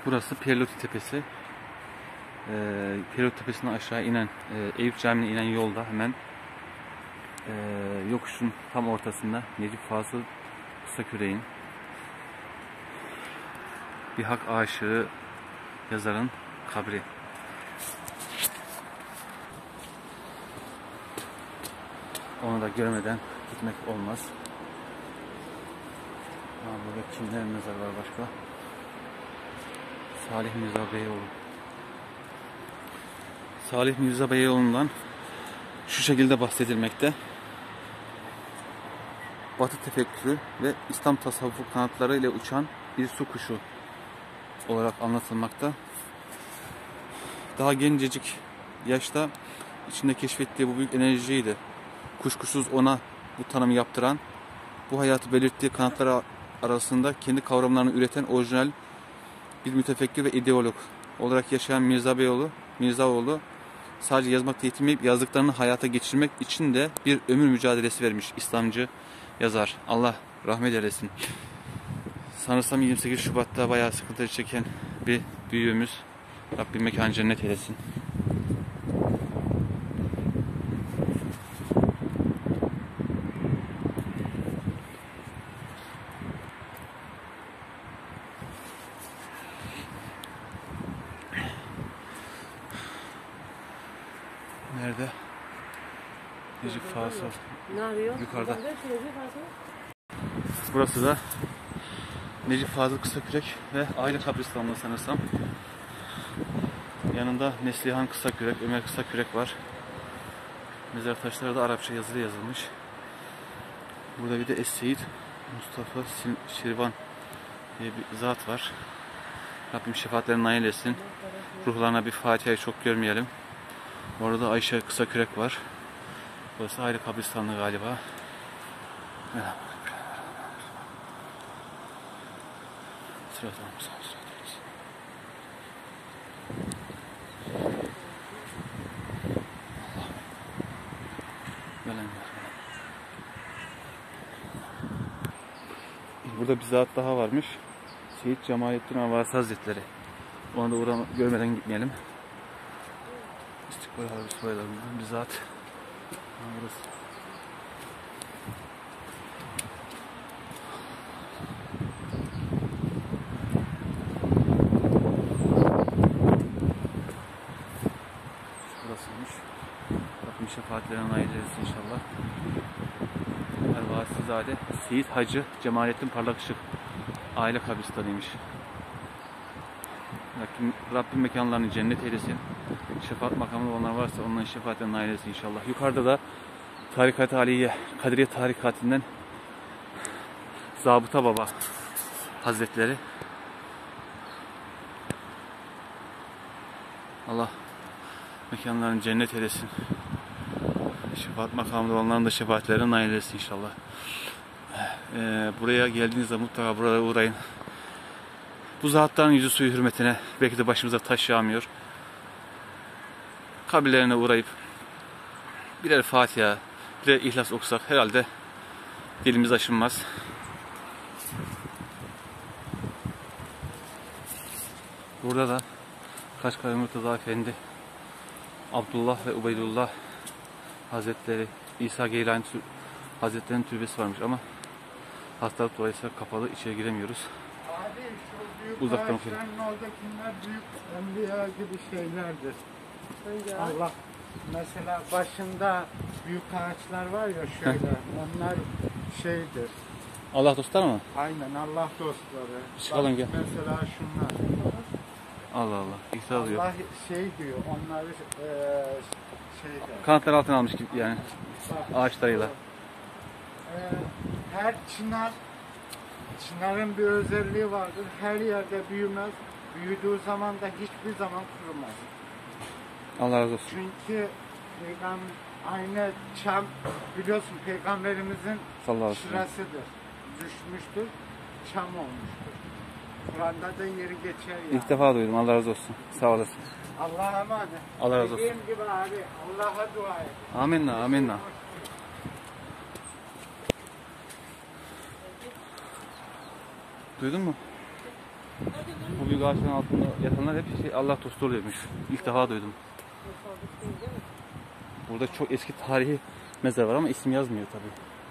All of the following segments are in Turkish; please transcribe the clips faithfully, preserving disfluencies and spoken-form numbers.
Burası Pirloti Tepesi. Ee, Pirloti Tepesi'nden aşağı inen, e, Eyüp Camii'ne inen yolda hemen e, yokuşun tam ortasında Necip Fazıl Kısakürek'in Bir Hak Aşığı yazarın kabri. Onu da görmeden gitmek olmaz. Ha, burada kimlerin mezarı var başka? Salih Mirza Beyoğlu. Salih Mirza Beyoğlu'ndan şu şekilde bahsedilmekte. Batı tefekkürü ve İslam tasavvufu kanatları ile uçan bir su kuşu olarak anlatılmakta. Daha gencecik yaşta içinde keşfettiği bu büyük enerjiyi de kuşkusuz ona bu tanımı yaptıran, bu hayatı belirttiği kanatlar arasında kendi kavramlarını üreten orijinal bir mütefekkir ve ideolog olarak yaşayan Mirza Beyoğlu, Mirzaoğlu sadece yazmakla yetinmeyip yazdıklarını hayata geçirmek için de bir ömür mücadelesi vermiş İslamcı yazar. Allah rahmet eylesin. Sanırsam yirmi sekiz Şubat'ta bayağı sıkıntı çeken bir büyüğümüz. Rabbim mekanı cennet eylesin. Nerede? Necip Fazıl. Yukarıda. Burası da Necip Fazıl Kısakürek ve aile kabristanlığı sanırsam. Yanında Neslihan Kısakürek, Ömer Kısakürek var. Mezar taşları da Arapça yazılı yazılmış. Burada bir de Es-Seyyid Mustafa Şirvan diye bir zat var. Rabbim şefaatlerini nail etsin. Ruhlarına bir Fatiha'yı çok görmeyelim. Orada Ayşe Kısakürek var. Burası aile kabristanlığı galiba. Merhaba. Sıradan mı? Burada bir zat daha varmış. Seyyid Cemalettin Avasi Hazretleri. Onu da uğrama, görmeden gitmeyelim. İstikbal Harbi Soylarından bir zat. Burası. Burasıymış. Rabbim şefaatlerine nail eylesin inşallah. Ervasizade Seyyid Hacı Cemalettin Parlak Işık aile kabristanıymış. Rabbim, Rabbim mekanlarını cennet eylesin. Şefaat makamında onlar varsa onların şefaatlerine nail eylesin inşallah. Yukarıda da Tarikat-ı Aliye Kadriye Tarikatinden Zabıta Baba Hazretleri. Allah mekanlarını cennet eylesin. Şefaat makamında onların da şefaatlerine nail eylesin inşallah. Ee, buraya geldiğinizde mutlaka burada uğrayın. Bu zatların yüzü suyu hürmetine belki de başımıza taş yağmıyor. Kabirlerine uğrayıp birer Fatiha, birer İhlas okusak herhalde dilimiz aşınmaz. Burada da Kaşgar Murtaza Efendi, Abdullah ve Ubeydullah Hazretleri, İsa Geylani Hazretleri'nin türbesi varmış ama hastalık dolayısıyla kapalı, içeri giremiyoruz. Abi şu büyük uzaktan ağaçların oradakiler büyük enbiya gibi şeylerdir. Allah mesela başında büyük ağaçlar var ya şöyle, onlar şeydir. Allah dostlar mı? Aynen Allah dostları. Çıkalım gel. Mesela şunlar. Allah Allah. İsa diyor. Allah şey diyor, onları e, şeyde. Kanatları altına almış gibi yani. Ağaçlarıyla. E, her çınar, çınarın bir özelliği vardır. Her yerde büyümez. Büyüdüğü zaman da hiçbir zaman kurumaz. Allah razı olsun. Çünkü peygamber aynı çam biliyorsun peygamberimizin şurasıdır. Düşmüştür, çam olmuştur. Kur'an'da da yeri geçer yani. İlk defa duydum. Allah razı olsun. Sağ olasın. Allah'a emanet. Allah razı olsun. Dediğim gibi abi Allah'a dua et. Amenna, amenna. Duydun mu? Bu büyük ağaçların altında yatanlar hep şey, Allah dostu oluyormuş. İlk defa duydum. Burada çok eski tarihi mezar var ama isim yazmıyor tabi.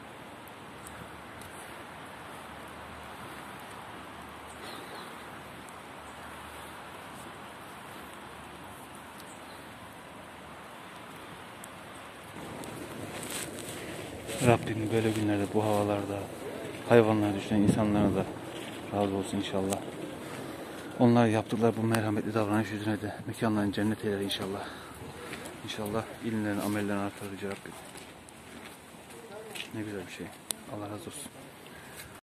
Rabbim böyle günlerde, bu havalarda hayvanları düşünen insanlara da razı olsun inşallah. Onlar yaptıkları bu merhametli davranış yüzüne de mekanlarını cennet eyler inşallah. İnşallah ilimlerini, amellerini artırır Yüce Rabbim. Ne güzel bir şey. Allah razı olsun.